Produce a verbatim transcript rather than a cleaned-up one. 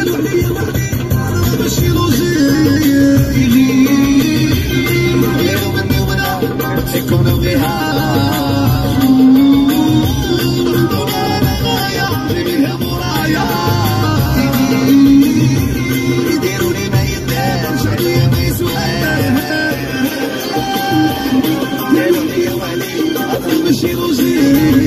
قالوا لي وحدي ماشي لوجيك ديروا مني وانا يكونوا بها انا غاية بيها مرايا يديروا لي ما يدارش عليا ما يسواش قالوا لي ولي ماشي لوجيك